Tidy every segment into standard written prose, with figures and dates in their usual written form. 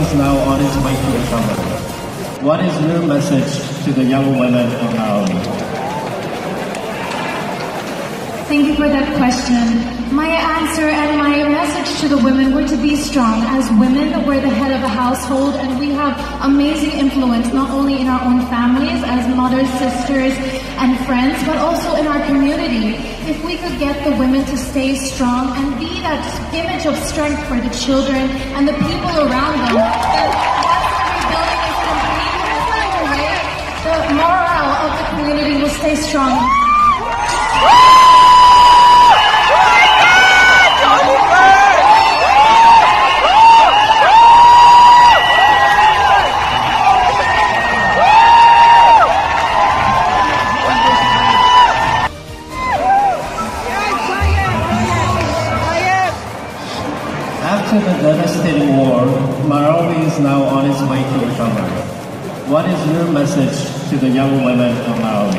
is now on its way to recovery. What is your message to the young women of Naomi? Thank you for that question. My answer and my message to the women were to be strong. As women, we're the head of a household and we have amazing influence not only in our own families as mothers, sisters, and friends, but also in our community. If we could get the women to stay strong and be that image of strength for the children and the people around them, then once the rebuilding is complete and it's underway, the morale of the community will stay strong. After the devastating war, Marawi is now on its way to recovery. What is your message to the young women of Marawi?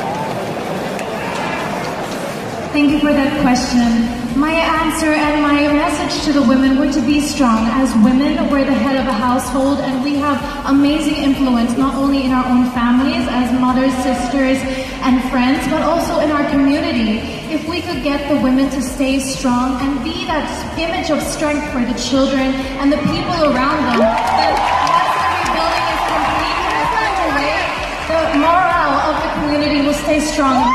Thank you for that question. My answer and my message to the women were to be strong. As women, we're the head of a household and we have amazing influence not only in our own families as mothers, sisters, and friends, but also in our community. If we could get the women to stay strong and be that image of strength for the children and the people around them, then once the rebuilding is complete and it's underway, the morale of the community will stay strong.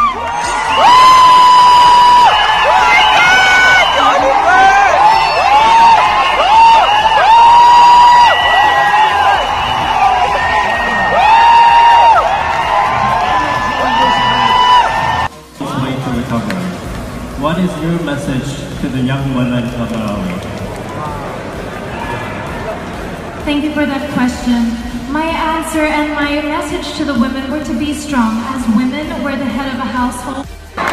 What is your message to the young women of Marawi? Thank you for that question. My answer and my message to the women were to be strong. As women, we're the head of a household.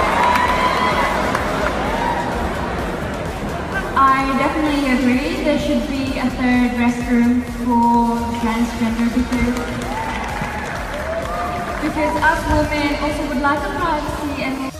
I definitely agree there should be a third restroom for transgender because us women also would like privacy and